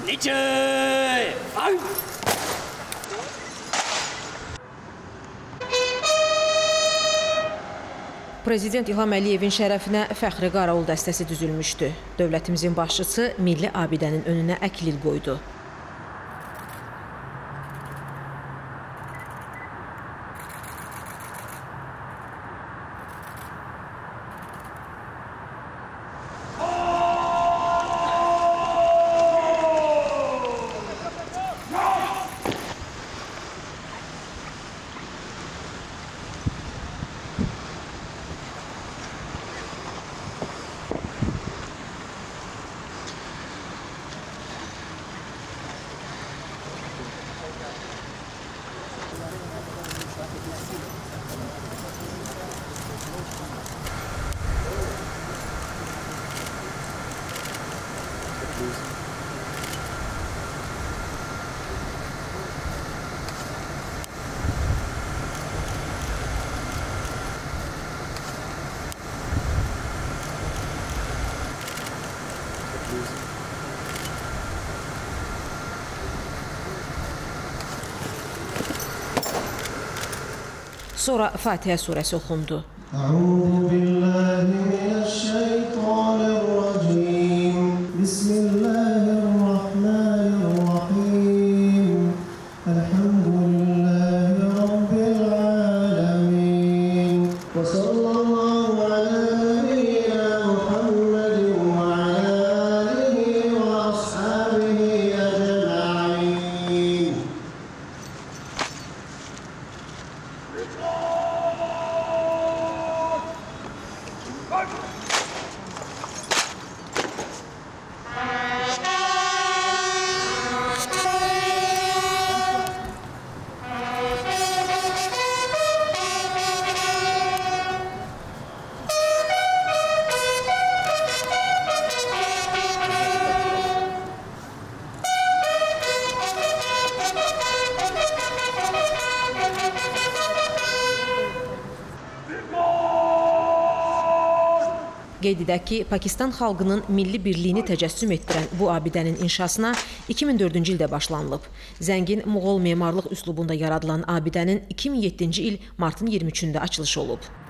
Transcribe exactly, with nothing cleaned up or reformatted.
Prezident İlham Əliyevin şərəfinə fəxri qaravul dəstəsi düzülmüşdü. Dövlətimizin başçısı milli abidənin önünə əklil qoydu. Sonra Fatihə surəsi oxundu. Əuzu billahi mineşşeytanirracim. Bismillahirrahmanirrahim. Elhamdülillahi rabbil alamin. Və sallallahu ala nebiyyina Muhammedin və ala alihi və ashabihi ecma'in. Qeyd edək ki, Pakistan xalqının milli birliyini təcəssüm etdirən bu abidənin inşasına iki min dördüncü ildə başlanılıb. Zəngin Moğol memarlıq üslubunda yaradılan abidənin iki min yeddinci il martın iyirmi üçündə açılışı olub.